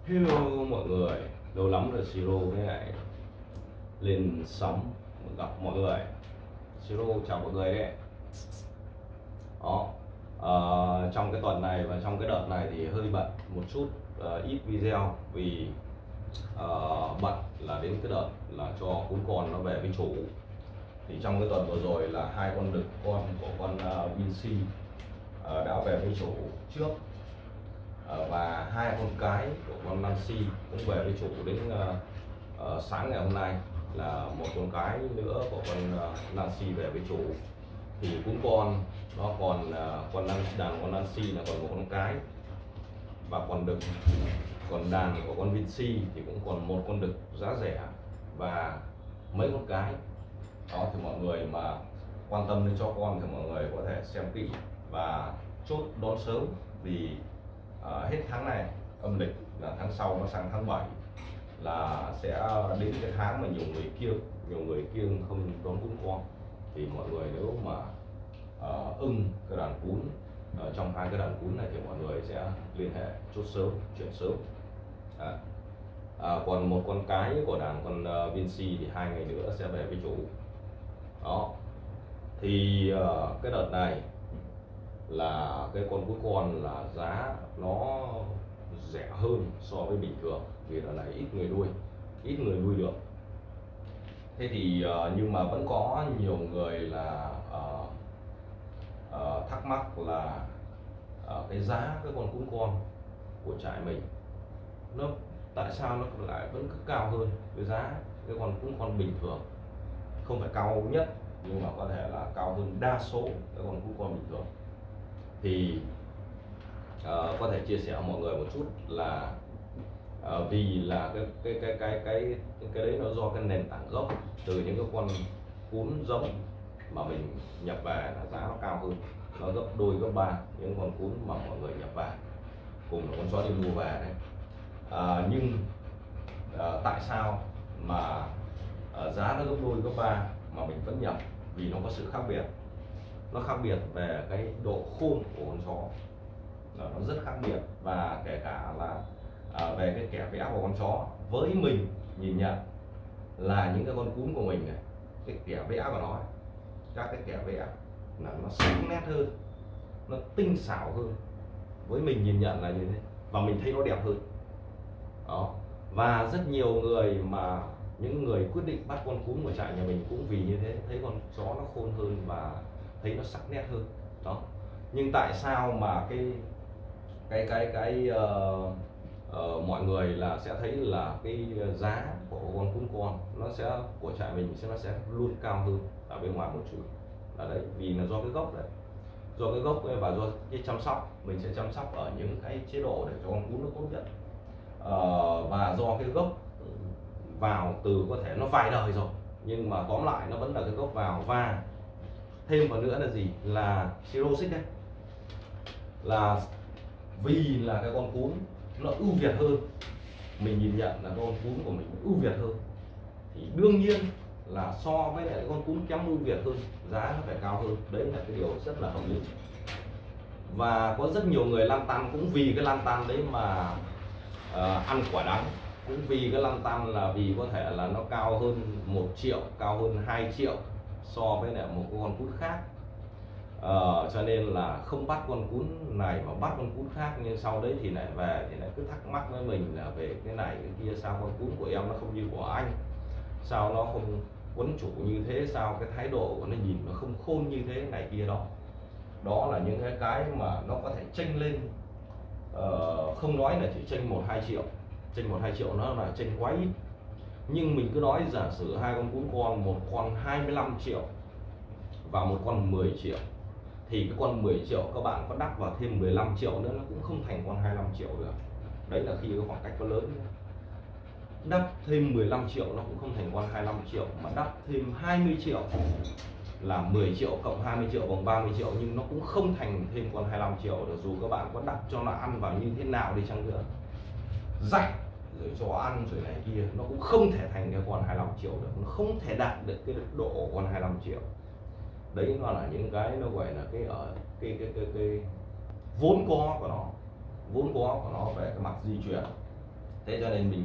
Hello mọi người, lâu lắm rồi Siro với lại lên sóng gặp mọi người. Siro chào mọi người đấy. Đó, trong cái tuần này và trong cái đợt này thì hơi bận một chút, ít video vì bận là đến cái đợt là cho cún con nó về với chủ. Thì trong cái tuần vừa rồi là hai con đực con của con Vinci đã về với chủ trước. Và hai con cái của con Nancy cũng về với chủ đến sáng ngày hôm nay, là một con cái nữa của con Nancy về với chủ. Thì cún con nó còn đàn con Nancy là còn một con cái, và còn đực, còn đàn của con Vinci thì cũng còn một con đực giá rẻ và mấy con cái. Đó thì mọi người mà quan tâm đến cho con thì mọi người có thể xem kỹ và chốt đón sớm, vì hết tháng này âm lịch là tháng sau nó sang tháng 7 là sẽ đến cái tháng mà nhiều người kiêng không đón cún con. Thì mọi người nếu mà ưng cái đàn cún trong hai cái đàn cún này thì mọi người sẽ liên hệ chốt sớm, chuyển sớm. Còn một con cái của đàn con Vinci thì 2 ngày nữa sẽ về với chủ. Đó thì cái đợt này là cái con cún con là giá nó rẻ hơn so với bình thường, vì đợt này ít người nuôi được. Thế thì nhưng mà vẫn có nhiều người là thắc mắc là cái giá cái con cún con của trại mình nó tại sao nó lại vẫn cứ cao hơn cái giá cái con cún con bình thường. Không phải cao nhất nhưng mà có thể là cao hơn đa số cái con cún con bình thường. Thì có thể chia sẻ mọi người một chút là vì là cái đấy nó do cái nền tảng gốc từ những cái con cún giống mà mình nhập về là giá nó cao hơn, nó gấp đôi gấp ba những con cún mà mọi người nhập về cùng là con chó đi mua về đấy. Nhưng tại sao mà giá nó gấp đôi gấp ba mà mình vẫn nhập? Vì nó có sự khác biệt. Nó khác biệt về cái độ khôn của con chó, nó rất khác biệt. Và kể cả là về cái kẻ vẽ của con chó, với mình nhìn nhận là những cái con cún của mình này, cái kẻ vẽ của nó, các cái kẻ vẽ là nó sắc nét hơn, nó tinh xảo hơn. Với mình nhìn nhận là như thế, và mình thấy nó đẹp hơn. Đó. Và rất nhiều người mà những người quyết định bắt con cún của trại nhà mình cũng vì như thế, thấy con chó nó khôn hơn và thấy nó sắc nét hơn. Đó. Nhưng tại sao mà mọi người là sẽ thấy là cái giá của con cún con của trại mình nó sẽ luôn cao hơn ở bên ngoài một chút? Là đấy, vì là do cái gốc đấy, do cái gốc và do cái chăm sóc. Mình sẽ chăm sóc ở những cái chế độ để cho con cún nó tốt nhất. Và do cái gốc vào từ có thể nó vài đời rồi, nhưng mà tóm lại nó vẫn là cái gốc vào. Và thêm vào nữa là gì, là Siro xích đấy, là vì là cái con cún nó ưu việt hơn, mình nhìn nhận là con cún của mình ưu việt hơn, thì đương nhiên là so với lại con cún kém ưu việt hơn, giá nó phải cao hơn. Đấy là cái điều rất là hợp lý. Và có rất nhiều người lăn tăn cũng vì cái lăn tăn đấy mà ăn quả đắng. Cũng vì cái lăn tăn là vì có thể là nó cao hơn 1 triệu, cao hơn 2 triệu so với lại một con cún khác. Cho nên là không bắt con cún này mà bắt con cún khác, nhưng sau đấy thì lại về thì lại cứ thắc mắc với mình là về cái này cái kia, sao con cún của em nó không như của anh, sao nó không quấn chủ như thế, sao cái thái độ của nó nhìn nó không khôn như thế này kia. Đó là những cái mà nó có thể chênh lên, không nói là chỉ chênh 1-2 triệu, chênh 1-2 triệu nó là chênh quá ít. Nhưng mình cứ nói giả sử hai con cún con, một con 25 triệu và một con 10 triệu, thì cái con 10 triệu các bạn có đắp vào thêm 15 triệu nữa nó cũng không thành con 25 triệu được. Đấy là khi cái khoảng cách nó lớn. Đắp thêm 15 triệu nó cũng không thành con 25 triệu, mà đắp thêm 20 triệu là 10 triệu cộng 20 triệu bằng 30 triệu, nhưng nó cũng không thành thêm con 25 triệu được. Dù các bạn có đắp cho nó ăn vào như thế nào đi chăng nữa, dạy rồi cho ăn rồi này kia, nó cũng không thể thành cái con 25 triệu được, nó không thể đạt được cái độ của con 25 triệu. Đấy nó là những cái nó gọi là cái vốn có của nó về cái mặt di truyền. Thế cho nên mình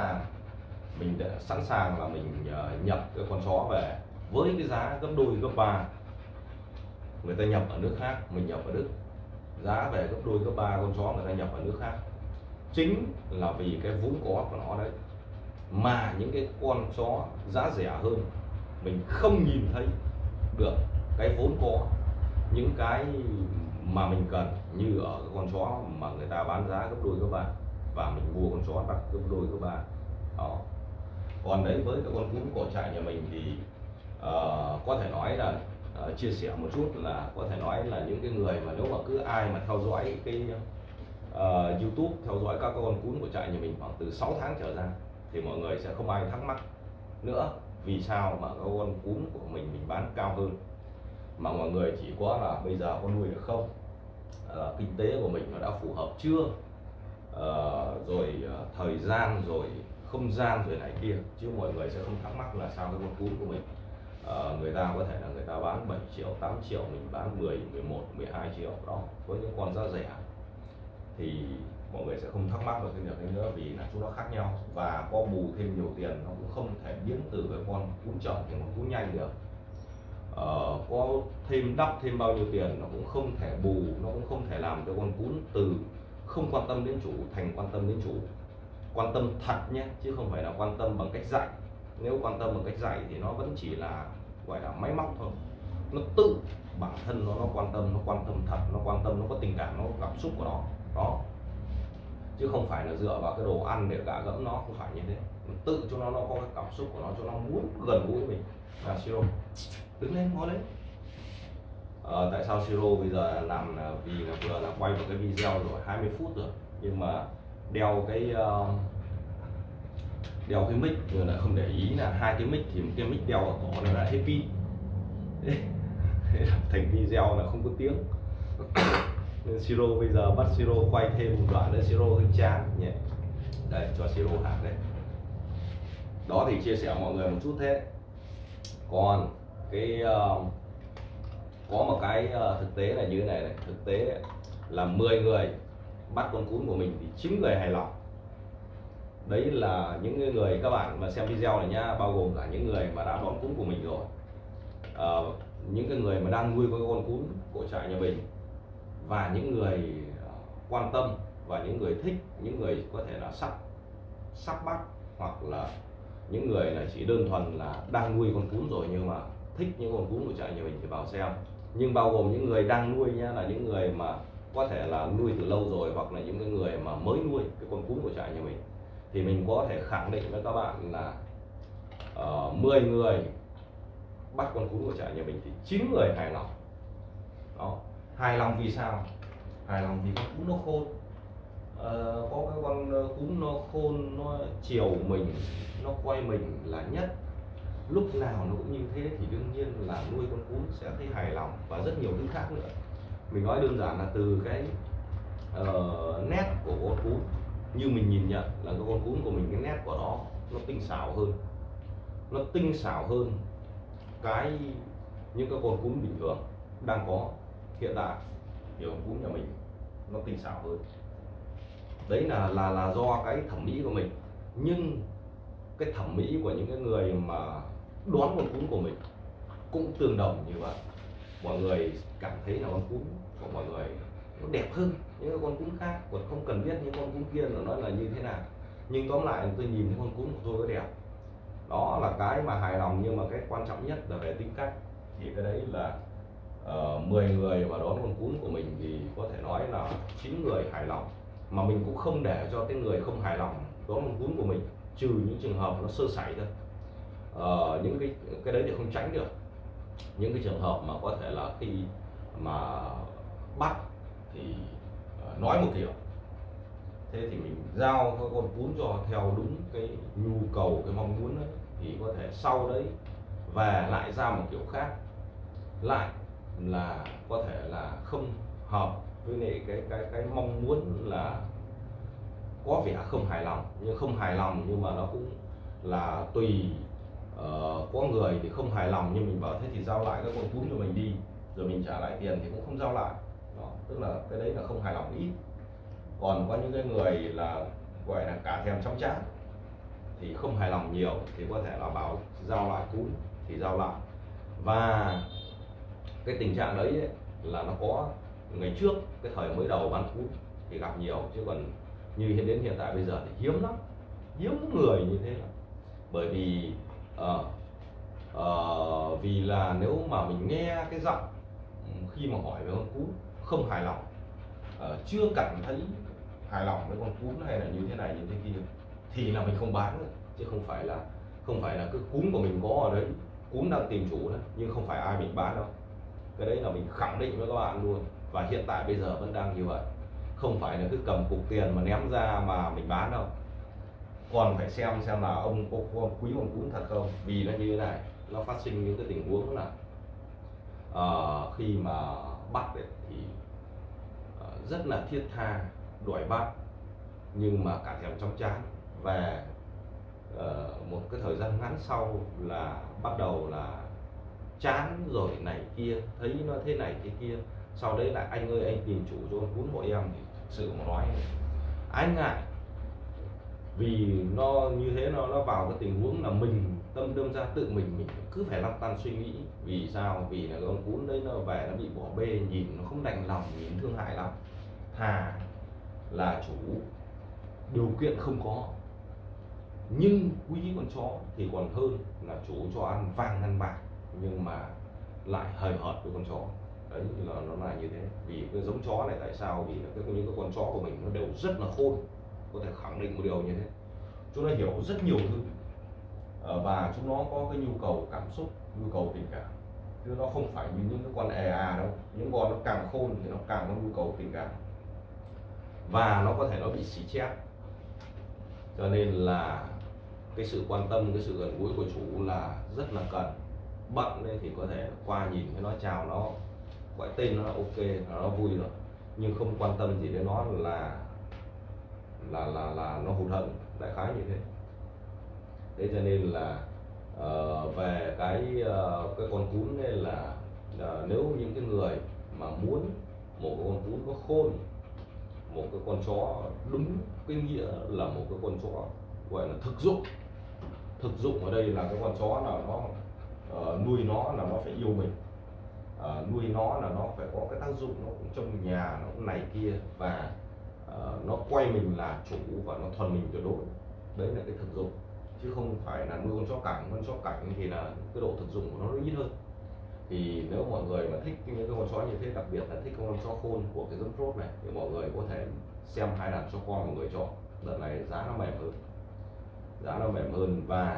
sẵn sàng là mình nhập cái con chó về với cái giá gấp đôi gấp ba. Người ta nhập ở nước khác, mình nhập ở Đức, giá về gấp đôi gấp ba con chó người ta nhập ở nước khác, chính là vì cái vốn có của nó đấy. Mà những cái con chó giá rẻ hơn mình không nhìn thấy được cái vốn có, những cái mà mình cần, như ở cái con chó mà người ta bán giá gấp đôi gấp ba và mình mua con chó đắt gấp đôi gấp ba đó. Còn đấy với cái con cún cỏ trại nhà mình thì có thể nói là chia sẻ một chút là có thể nói là những cái người mà nếu mà cứ ai mà theo dõi cái YouTube, theo dõi các con cún của trại nhà mình khoảng từ 6 tháng trở ra thì mọi người sẽ không ai thắc mắc nữa vì sao mà các con cún của mình bán cao hơn, mà mọi người chỉ có là bây giờ có nuôi được không, kinh tế của mình nó đã phù hợp chưa, rồi thời gian, rồi không gian, rồi này kia, chứ mọi người sẽ không thắc mắc là sao cái con cún của mình người ta có thể là người ta bán 7 triệu, 8 triệu, mình bán 10, 11, 12 triệu đó, với những con giá rẻ thì mọi người sẽ không thắc mắc được cái việc đấy nữa, vì là chúng nó khác nhau. Và có bù thêm nhiều tiền nó cũng không thể biến từ cái con cún chợ thành con cún nhanh được. Có thêm đắp thêm bao nhiêu tiền nó cũng không thể bù, nó cũng không thể làm cho con cún từ không quan tâm đến chủ thành quan tâm đến chủ, quan tâm thật nhé, chứ không phải là quan tâm bằng cách dạy. Nếu quan tâm bằng cách dạy thì nó vẫn chỉ là gọi là máy móc thôi, nó tự bản thân nó quan tâm thật, nó quan tâm, nó có tình cảm, nó có cảm xúc của nó đó, chứ không phải là dựa vào cái đồ ăn để gạ gẫm nó, không phải như thế. Tự cho nó có cái cảm xúc của nó, cho nó muốn gần gũi mình. Là Siro đứng lên ngồi lên. Tại sao Siro bây giờ làm là vì là vừa là quay một cái video rồi 20 phút rồi, nhưng mà đeo cái mic rồi lại không để ý là hai cái mic, thì một cái mic đeo ở cổ này là hết pin, thành video là không có tiếng. Nên Siro bây giờ bắt Siro quay thêm một đoạn nữa, Siro hơi chán nhỉ. Đây cho Siro hát đây. Đó thì chia sẻ mọi người một chút thế. Còn cái có một cái thực tế là như thế này, thực tế là 10 người bắt con cún của mình thì 9 người hài lòng. Đấy là những người các bạn mà xem video này nhá, bao gồm cả những người mà đã đón cún của mình rồi, những cái người mà đang nuôi con cún của trại nhà mình, và những người quan tâm, và những người thích, những người có thể là sắp bắt, hoặc là những người là chỉ đơn thuần là đang nuôi con cún rồi nhưng mà thích những con cún của trại nhà mình thì vào xem. Nhưng bao gồm những người đang nuôi nhá, là những người mà có thể là nuôi từ lâu rồi, hoặc là những cái người mà mới nuôi cái con cún của trại nhà mình, thì mình có thể khẳng định với các bạn là 10 người bắt con cún của trại nhà mình thì 9 người hài lòng. Đó, hài lòng vì sao? Hài lòng vì con cún nó khôn. Có cái con cún nó khôn, nó chiều mình, nó quay mình là nhất, lúc nào nó cũng như thế, thì đương nhiên là nuôi con cún sẽ thấy hài lòng, và rất nhiều thứ khác nữa. Mình nói đơn giản là từ cái nét của con cún, như mình nhìn nhận là cái con cún của mình, cái nét của nó tinh xảo hơn, nó tinh xảo hơn những cái con cún bình thường đang có hiện tại. Thì con cún nhà mình nó tinh xảo hơn. Đấy là do cái thẩm mỹ của mình. Nhưng cái thẩm mỹ của những cái người mà đón con cún của mình cũng tương đồng như vậy. Mọi người cảm thấy là con cún của mọi người nó đẹp hơn những cái con cún khác, còn không cần biết những con cún kia là nó là như thế nào. Nhưng tóm lại tôi nhìn thấy con cún của tôi nó đẹp, đó là cái mà hài lòng. Nhưng mà cái quan trọng nhất là về tính cách, thì cái đấy là 10 người mà đón con cún của mình thì có thể nói là 9 người hài lòng. Mà mình cũng không để cho cái người không hài lòng đón con cún của mình, trừ những trường hợp nó sơ sẩy thôi. Những cái đấy thì không tránh được. Những cái trường hợp mà có thể là khi mà bắt thì nói một kiểu, thế thì mình giao các con cún cho theo đúng cái nhu cầu, cái mong muốn ấy, thì có thể sau đấy về lại ra một kiểu khác, lại là có thể là không hợp với lại cái mong muốn, là có vẻ không hài lòng. Nhưng không hài lòng nhưng mà nó cũng là tùy. Có người thì không hài lòng nhưng mình bảo thế thì giao lại các con cún cho mình đi, rồi mình trả lại tiền thì cũng không giao lại đó, tức là cái đấy là không hài lòng ít. Còn có những cái người là gọi là cả thèm chóng chán, thì không hài lòng nhiều thì có thể là bảo giao lại cún thì giao lại. Và cái tình trạng đấy ấy, là nó có ngày trước cái thời mới đầu bán cún thì gặp nhiều, chứ còn như đến hiện tại bây giờ thì hiếm lắm, hiếm người như thế lắm. Bởi vì vì là nếu mà mình nghe cái giọng khi mà hỏi về con cún không hài lòng, chưa cảm thấy hài lòng với con cún hay là như thế này như thế kia thì là mình không bán nữa. Chứ không phải là cái cún của mình có ở đấy, cún đang tìm chủ đấy, nhưng không phải ai mình bán đâu. Cái đấy là mình khẳng định với các bạn luôn, và hiện tại bây giờ vẫn đang như vậy. Không phải là cứ cầm cục tiền mà ném ra mà mình bán đâu, còn phải xem là ông có quý con cún thật không. Vì nó như thế này, nó phát sinh những cái tình huống là khi mà bắt ấy, thì rất là thiết tha đuổi bắt, nhưng mà cả thèm chóng chán. Về một cái thời gian ngắn sau là bắt đầu là chán rồi này kia, thấy nó thế này thế kia, sau đấy là anh ơi anh tìm chủ cho con cún của em. Thì thực sự mà nói anh ngại, vì nó như thế nó vào cái tình huống là mình đâm ra tự mình cứ phải lăn tăn suy nghĩ. Vì sao? Vì là con cún đấy nó về nó bị bỏ bê, nhìn nó không đành lòng, nhìn thương hại lắm. Thà là chủ điều kiện không có nhưng quý con chó thì còn hơn là chủ cho ăn vàng ngăn bạc nhưng mà lại hời hợt với con chó. Đấy là nó là như thế. Vì cái giống chó này, tại sao? Vì là những cái con chó của mình nó đều rất là khôn, có thể khẳng định một điều như thế. Chúng nó hiểu rất nhiều thứ, và chúng nó có cái nhu cầu cảm xúc, nhu cầu tình cảm, chứ nó không phải như những cái con đâu. Những con nó càng khôn thì nó càng có nhu cầu tình cảm, và nó có thể nó bị xì chét. Cho nên là cái sự quan tâm, cái sự gần gũi của chủ là rất là cần. Bận ấy thì có thể qua nhìn cái nó chào, nó gọi tên nó là ok, nó vui rồi, nhưng không quan tâm gì đến nó là nó hụt hẫng, đại khái như thế. Thế cho nên là về cái con cún này là nếu những cái người mà muốn một con cún có khôn, một cái con chó đúng cái nghĩa là một cái con chó gọi là thực dụng. Thực dụng ở đây là cái con chó nào nó nuôi nó là nó phải yêu mình, nuôi nó là nó phải có cái tác dụng, nó cũng trong nhà, nó cũng này kia, và nó quay mình là chủ và nó thuần mình tuyệt đối. Đấy là cái thực dụng, chứ không phải là nuôi con chó cảnh. Con chó cảnh thì là cái độ thực dụng của nó ít hơn. Thì nếu mọi người mà thích những cái con chó như thế, đặc biệt là thích con chó khôn của cái giống Rốt này, thì mọi người có thể xem hai đàn cho con mọi người chọn. Đợt này giá nó mềm hơn, và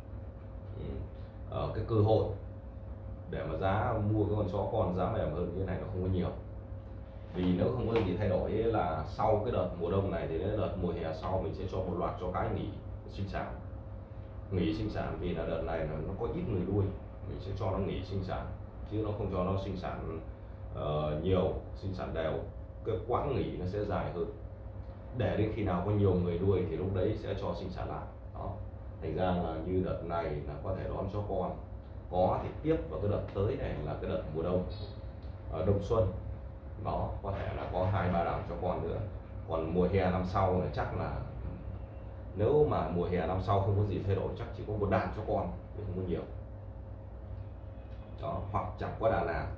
cái cơ hội để mà giá mua cái con chó con giá mềm hơn như thế này nó không có nhiều. Vì nếu không có gì thay đổi ấy, là sau cái đợt mùa đông này thì đến đợt mùa hè sau mình sẽ cho một loạt chó cái nghỉ sinh sản. Vì là đợt này là nó có ít người nuôi, mình sẽ cho nó nghỉ sinh sản, chứ nó không cho nó sinh sản nhiều, sinh sản đều. Cái quãng nghỉ nó sẽ dài hơn, để đến khi nào có nhiều người nuôi thì lúc đấy sẽ cho sinh sản lại. Đó, thành ra là như đợt này là có thể đón chó con, có thì tiếp vào cái đợt tới này là cái đợt mùa đông, đông xuân. Đó, có thể là có 2-3 đàn cho con nữa. Còn mùa hè năm sau là chắc là, nếu mà mùa hè năm sau không có gì thay đổi, chắc chỉ có một đàn cho con chứ không có nhiều. Đó, hoặc chẳng có đàn nào.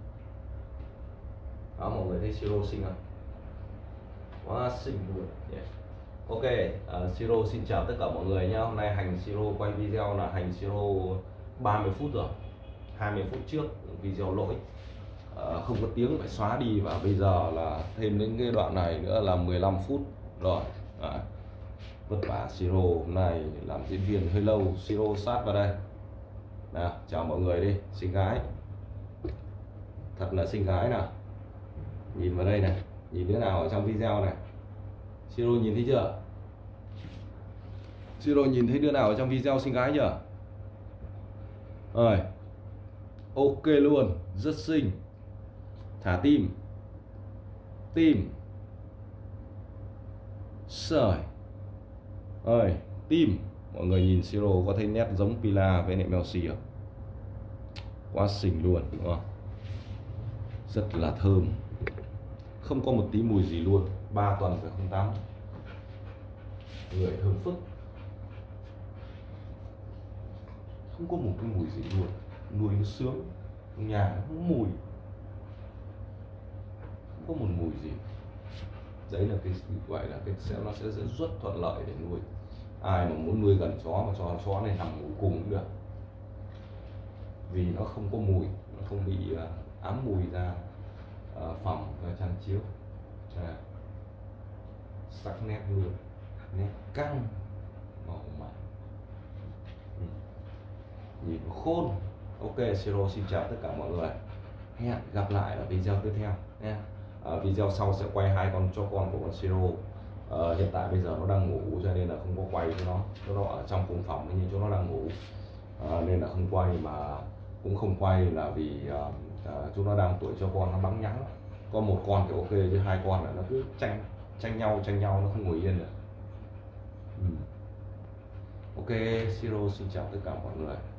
Đó, mọi người thấy Siro xinh không? Quá xinh luôn. Yeah. Ok, Siro xin chào tất cả mọi người nhé. Hôm nay Hành Siro quay video là Hành Siro 30 phút rồi, 20 phút trước video lỗi, không có tiếng phải xóa đi, và bây giờ là thêm đến cái đoạn này nữa là 15 phút rồi. Vất vả Siro hôm nay làm diễn viên hơi lâu. Siro sát vào đây nào, chào mọi người đi. Xinh gái, thật là xinh gái nào, nhìn vào đây này, nhìn đứa nào ở trong video này. Siro nhìn thấy chưa? Siro nhìn thấy đứa nào ở trong video xinh gái chưa? Rồi, ok luôn, rất xinh. Thả tim, sởi, rồi tim. Mọi người nhìn Siro có thấy nét giống Pila với lại Melsi không? Quá xinh luôn, đúng không? Rất là thơm, không có một tí mùi gì luôn. 3 tuần phải không tắm. người thơm phức, không có một cái mùi gì luôn, nuôi nó sướng, nhà nó không mùi, không có một mùi gì. Đấy là cái gọi là nó sẽ rất thuận lợi để nuôi. Ai mà muốn nuôi gần chó mà cho chó này nằm ngủ cùng cũng được, vì nó không có mùi, nó không bị ám mùi ra phòng và chăn chiếu. Sắc nét luôn, nét căng, màu mặn, nhìn khôn. Ok, Siro xin chào tất cả mọi người, hẹn gặp lại ở video tiếp theo nha. Video sau sẽ quay hai con chó con của con Siro. Hiện tại bây giờ nó đang ngủ cho nên là không có quay cho nó ở trong cùng phòng nhưng chúng nó đang ngủ, nên là không quay. Mà cũng không quay là vì chúng nó đang tuổi cho con nó bắn nhắng. Có một con thì ok chứ hai con là nó cứ tranh nhau, nó không ngồi yên được. Ok, Siro xin chào tất cả mọi người.